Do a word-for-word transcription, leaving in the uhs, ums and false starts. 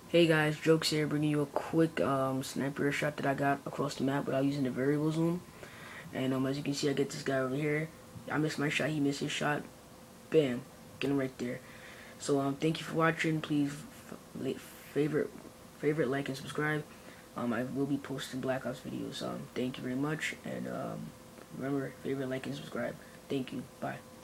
Hey guys, Jokes here, bringing you a quick um, sniper shot that I got across the map without using the variable zoom. And um, as you can see, I get this guy over here. I missed my shot, he missed his shot. Bam, get him right there. So um, thank you for watching. Please favorite, favorite, like, and subscribe. Um, I will be posting Black Ops videos. Um, thank you very much, and um, remember, favorite, like, and subscribe. Thank you. Bye.